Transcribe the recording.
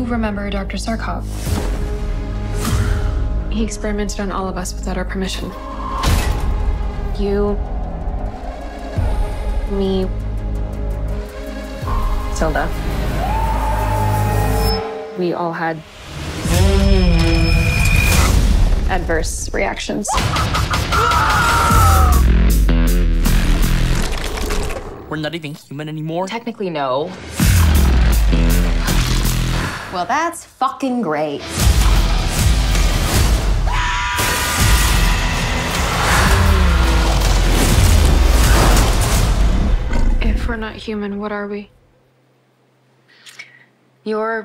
remember Dr. Sarkov? He experimented on all of us without our permission. You, me, Tilda. We all had adverse reactions. We're not even human anymore? Technically, no. Well, that's fucking great. If we're not human, what are we? You're...